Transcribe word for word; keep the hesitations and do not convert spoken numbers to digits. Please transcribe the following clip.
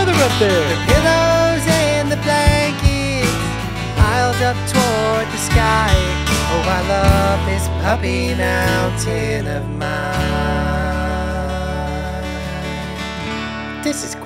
weather up there? The pillows and the blankets piled up toward the sky. Oh, I love this puppy mountain of mine. This is